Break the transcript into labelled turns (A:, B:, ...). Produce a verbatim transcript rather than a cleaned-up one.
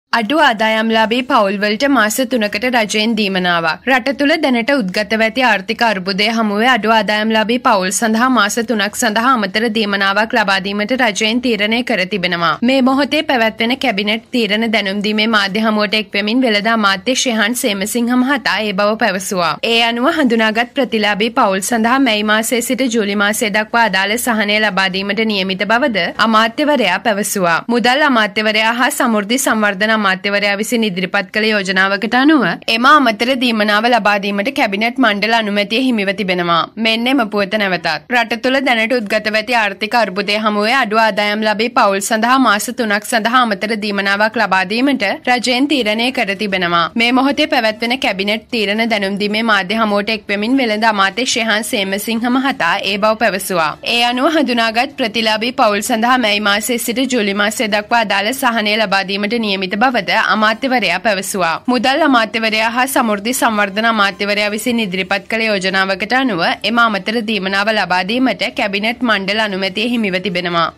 A: අඩු ආදායම්ලාභී පවුල්වලට මාස තුනකට රජයෙන් දීමනාවක්. රට තුළ දැනට උද්ගතව ඇති ආර්ථික අර්බුදය හමුවේ අඩු ආදායම්ලාභී පවුල් සඳහා මාස තුනක් සඳහා අමතර දීමනාවක් ලබා දීමට රජයෙන් තීරණය කර තිබෙනවා. මේ මොහොතේ පැවැත්වෙන කැබිනට් තීරණ දැනුම් දීමේ මාධ්‍ය හමුවට එක්වෙමින් වෙළඳ අමාත්‍ය ශ්‍රේහන් සේමසිංහ මහතා ඒ බව පැවසුවා. ඒ අනුව හඳුනාගත් ප්‍රතිලාභී පවුල් සඳහා මැයි මාසයේ සිට ජූලි මාසය දක්වා අදාළ සහනය ලබා දීමට නියමිත බවද අමාත්‍යවරයා පැවසුවා. මුදල් අමාත්‍යවරයා හා සමෘද්ධි සංවර්ධන අමාත්‍යවරයා විසින් ඉදිරිපත් කළ යෝජනාවකට අනුව එම අමතර දීමනාව ලබා දීමට කැබිනට් මණ්ඩල අනුමැතිය හිමිව තිබෙනවා. මෙන්න එම පුවත නැවතත්. රට තුළ දැනට උද්ගතව ඇති ආර්ථික අර්බුදය හමුවේ අඩු ආදායම්ලාභී පවුල් සඳහා මාස තුනක් සඳහා අමතර දීමනාවක් ලබා දීමට රජයෙන් තීරණය කර තිබෙනවා. මේ මොහොතේ පැවැත්වෙන කැබිනට් තීරණ දැනුම් දීමේ මාධ්‍ය හමුවට එක්වෙමින් වෙළඳ අමාත්‍ය ශ්‍රේහන් සේමසිංහ මහතා ඒ බව පැවසුවා. ඒ අනුව හඳුනාගත් ප්‍රතිලාභී පවුල් සඳහා මැයි මාසයේ සිට ජූලි මාසය දක්වා අදාළ සහනය ලබා දීමට නියමිත බවද අමාත්‍යවරයා පැවසුවා. මුදල් අමාත්‍යවරයා හා සමෘද්ධි සංවර්ධන අමාත්‍යවරයා විසින් ඉදිරිපත් කළ යෝජනාවකට අනුව එම අමතර දීමනාව ලබා දීමට කැබිනට් මණ්ඩල අනුමැතිය හිමිව තිබෙනවා.